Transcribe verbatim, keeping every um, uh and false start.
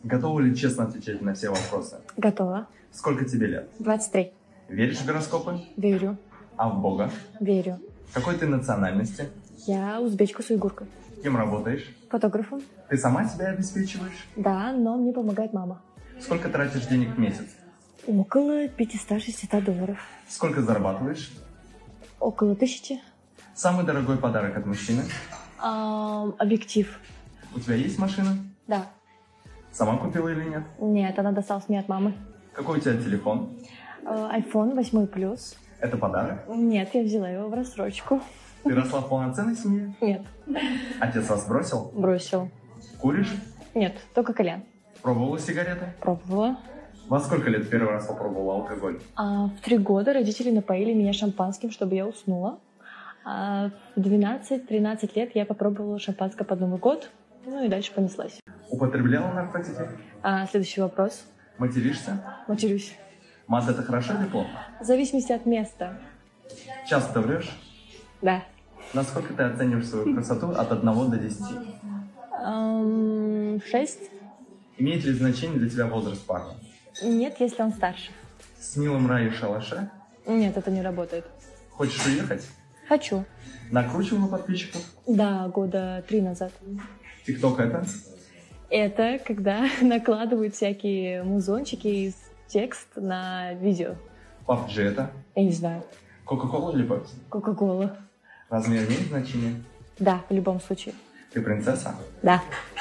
Готова ли честно отвечать на все вопросы? Готова. Сколько тебе лет? двадцать три. Веришь в гороскопы? Верю. А в Бога? Верю. Какой ты национальности? Я узбечка с уйгуркой. Кем работаешь? Фотографом. Ты сама себя обеспечиваешь? Да, но мне помогает мама. Сколько тратишь денег в месяц? Около пятисот-шестисот долларов. Сколько зарабатываешь? Около тысячи. Самый дорогой подарок от мужчины? Ам, объектив. У тебя есть машина? Да. Сама купила или нет? Нет, она досталась мне от мамы. Какой у тебя телефон? Э, айфон восемь плюс. Это подарок? Нет, я взяла его в рассрочку. Ты росла в полноценной семье? Нет. Отец вас бросил? Бросил. Куришь? Нет, только кальян. Пробовала сигареты? Пробовала. Во сколько лет первый раз попробовала алкоголь? А в три года родители напоили меня шампанским, чтобы я уснула. А в двенадцать-тринадцать лет я попробовала шампанское под Новый год. Ну и дальше понеслась. Употребляла наркотики? А следующий вопрос. Материшься? Матерюсь. Мат — это хорошо или плохо? В зависимости от места. Часто врешь? Да. Насколько ты оцениваешь свою красоту от одного до десяти? Эм, шесть? Имеет ли значение для тебя возраст парня? Нет, если он старше. Снила мрай в шалаше? Нет, это не работает. Хочешь уехать? Хочу. Накручивала подписчиков? Да, года три назад. ТикТок это? Это когда накладывают всякие музончики и текст на видео. пабджи это? Я не знаю. Кока-кола или пепси? Кока-кола. Размер имеет значение? Да, в любом случае. Ты принцесса? Да.